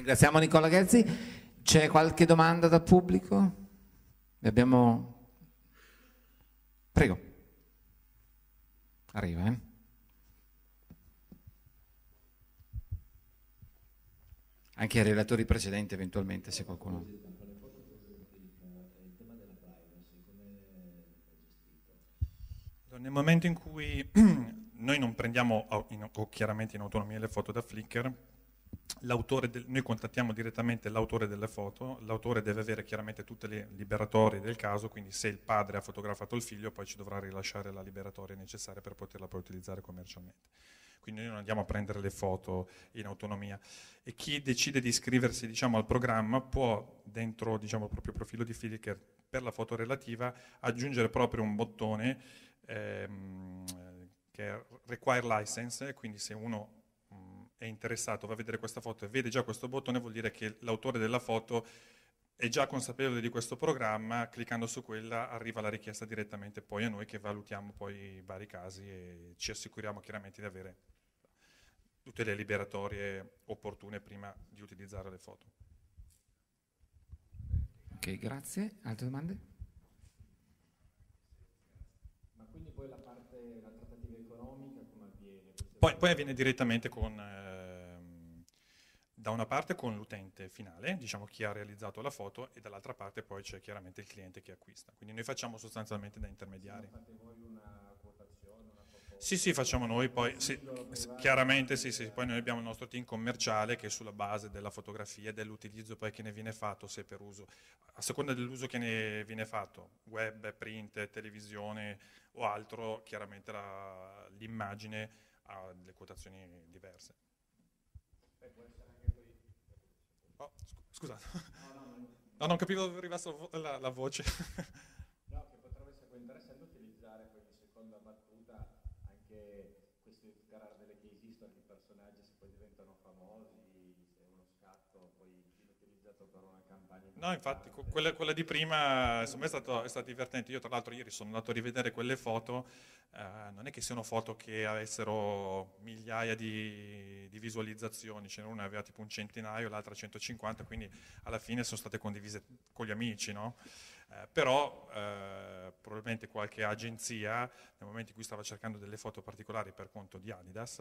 Ringraziamo Nicola Ghezzi. C'è qualche domanda dal pubblico? Abbiamo... Prego. Arriva, Anche ai relatori precedenti eventualmente, se qualcuno... Nel momento in cui noi non prendiamo chiaramente in autonomia le foto da Flickr, noi contattiamo direttamente l'autore delle foto, l'autore deve avere chiaramente tutte le liberatorie del caso, quindi se il padre ha fotografato il figlio poi ci dovrà rilasciare la liberatoria necessaria per poterla poi utilizzare commercialmente. Quindi noi non andiamo a prendere le foto in autonomia, e chi decide di iscriversi, diciamo, al programma può, dentro, diciamo, il proprio profilo di Flickr per la foto relativa, aggiungere proprio un bottone che è Require License, quindi se uno è interessato, va a vedere questa foto e vede già questo bottone, vuol dire che l'autore della foto è già consapevole di questo programma, cliccando su quella arriva la richiesta direttamente poi a noi, che valutiamo poi i vari casi e ci assicuriamo chiaramente di avere tutte le liberatorie opportune prima di utilizzare le foto. Ok, grazie. Altre domande? Ma quindi poi la trattativa economica come avviene? Poi avviene direttamente da una parte con l'utente finale, diciamo chi ha realizzato la foto, e dall'altra parte poi c'è chiaramente il cliente che acquista. Quindi noi facciamo sostanzialmente da intermediari. Fate voi una quotazione, una proposta? Sì, facciamo noi, poi chiaramente sì, poi noi abbiamo il nostro team commerciale che sulla base della fotografia e dell'utilizzo poi che ne viene fatto, se per uso, a seconda dell'uso che ne viene fatto, web, print, televisione o altro, chiaramente l'immagine ha delle quotazioni diverse. Oh, scusate, no, non capivo dove arrivasse la voce. No, che potrebbe essere interessante utilizzare poi in seconda battuta anche questi scarare delle case history di personaggi, se poi diventano famosi, se è uno scatto poi viene utilizzato per una campagna. No, infatti, quella di prima insomma, è stato divertente. Io tra l'altro ieri sono andato a rivedere quelle foto, non è che siano foto che avessero migliaia di visualizzazioni, ce n'era una aveva tipo un centinaio, l'altra 150, quindi alla fine sono state condivise con gli amici, no? Però probabilmente qualche agenzia, nel momento in cui stava cercando delle foto particolari per conto di Adidas,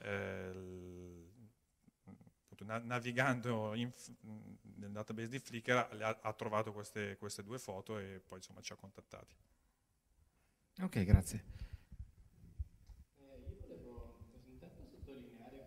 navigando nel database di Flickr ha trovato queste due foto e poi insomma ci ha contattati. Ok, grazie. Io volevo intanto sottolineare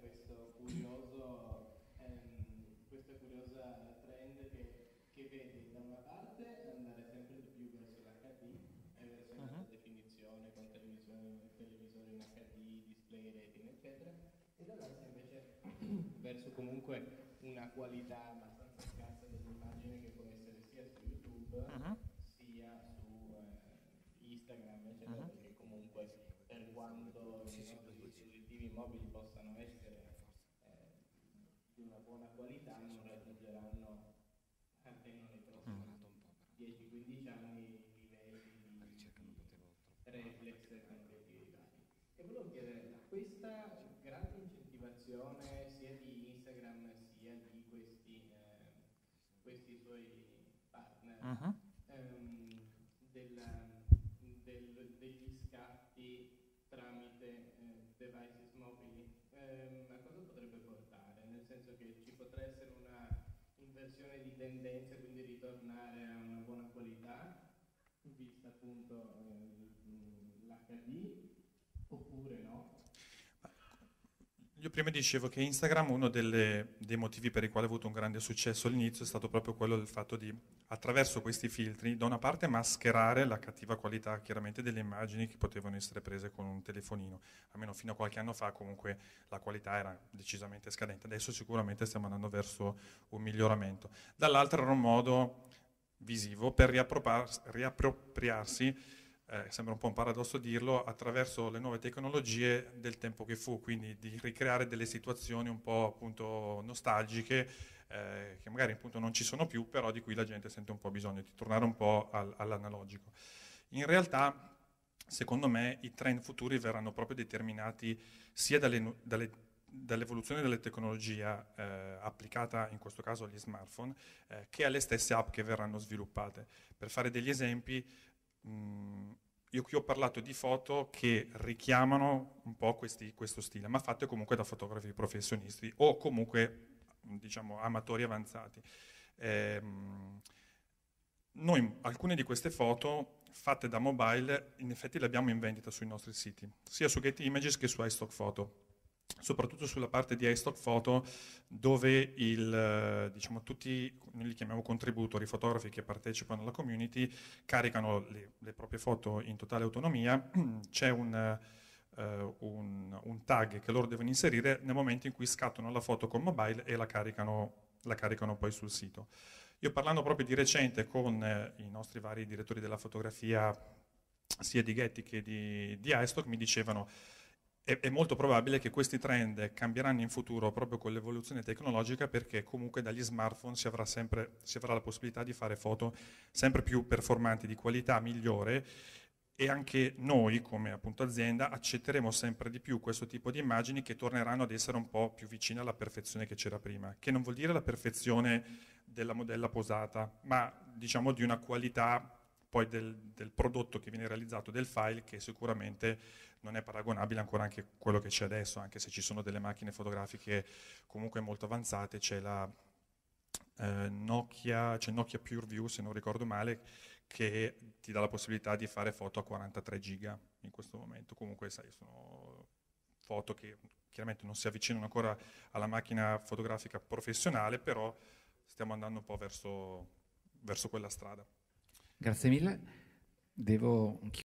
questa curiosa trend che vede da una parte andare sempre di più verso l'HD, verso l'alta definizione con televisori in HD, display rating eccetera, e dall'altra invece verso comunque una qualità abbastanza scarsa dell'immagine che può essere sia su YouTube sia su Instagram eccetera, perché comunque per quanto i nostri dispositivi mobili possano essere di una buona qualità non raggiungeranno almeno nei prossimi 10-15 anni i livelli di reflex e tempi vari. E volevo chiedere, questa grande incentivazione sia di Instagram sia di questi suoi partner degli scatti tramite devices mobili, a cosa potrebbe portare? Nel senso che ci potrà essere una inversione di tendenza, quindi ritornare a una buona qualità, vista appunto l'HD, oppure no? Io prima dicevo che Instagram, uno dei motivi per i quali ha avuto un grande successo all'inizio è stato proprio quello del fatto di, attraverso questi filtri, da una parte mascherare la cattiva qualità chiaramente delle immagini che potevano essere prese con un telefonino. Almeno fino a qualche anno fa comunque la qualità era decisamente scadente. Adesso sicuramente stiamo andando verso un miglioramento. Dall'altro era un modo visivo per riappropriarsi, sembra un po' un paradosso dirlo, attraverso le nuove tecnologie del tempo che fu, quindi di ricreare delle situazioni un po' appunto nostalgiche, che magari appunto non ci sono più, però di cui la gente sente un po' bisogno di tornare un po' all'analogico. In realtà, secondo me, i trend futuri verranno proprio determinati sia dalle dall'evoluzione della tecnologia applicata in questo caso agli smartphone, che alle stesse app che verranno sviluppate. Per fare degli esempi, io qui ho parlato di foto che richiamano un po' questo stile, ma fatte comunque da fotografi professionisti o comunque, diciamo, amatori avanzati. Noi alcune di queste foto fatte da mobile in effetti le abbiamo in vendita sui nostri siti, sia su Getty Images che su iStock Photo, soprattutto sulla parte di iStock Photo, dove diciamo, tutti, noi li chiamiamo contributori, fotografi che partecipano alla community, caricano le proprie foto in totale autonomia. C'è un tag che loro devono inserire nel momento in cui scattano la foto con mobile e la caricano poi sul sito. Io, parlando proprio di recente con i nostri vari direttori della fotografia, sia di Getty che di iStock, mi dicevano è molto probabile che questi trend cambieranno in futuro proprio con l'evoluzione tecnologica, perché comunque dagli smartphone si avrà la possibilità di fare foto sempre più performanti, di qualità migliore, e anche noi come appunto azienda accetteremo sempre di più questo tipo di immagini che torneranno ad essere un po' più vicine alla perfezione che c'era prima, che non vuol dire la perfezione della modella posata, ma diciamo di una qualità poi del prodotto che viene realizzato, del file, che sicuramente non è paragonabile ancora anche a quello che c'è adesso, anche se ci sono delle macchine fotografiche comunque molto avanzate. C'è la Nokia PureView, se non ricordo male, che ti dà la possibilità di fare foto a 43 giga in questo momento. Comunque sai, sono foto che chiaramente non si avvicinano ancora alla macchina fotografica professionale, però stiamo andando un po' verso quella strada. Grazie mille. Devo